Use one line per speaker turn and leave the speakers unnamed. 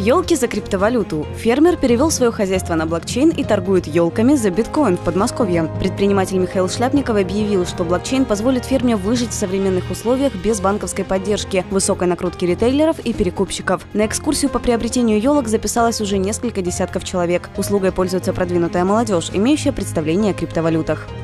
Елки за криптовалюту. Фермер перевел свое хозяйство на блокчейн и торгует елками за биткоин в Подмосковье. Предприниматель Михаил Шляпников объявил, что блокчейн позволит ферме выжить в современных условиях без банковской поддержки, высокой накрутки ритейлеров и перекупщиков. На экскурсию по приобретению елок записалось уже несколько десятков человек. Услугой пользуется продвинутая молодежь, имеющая представление о криптовалютах.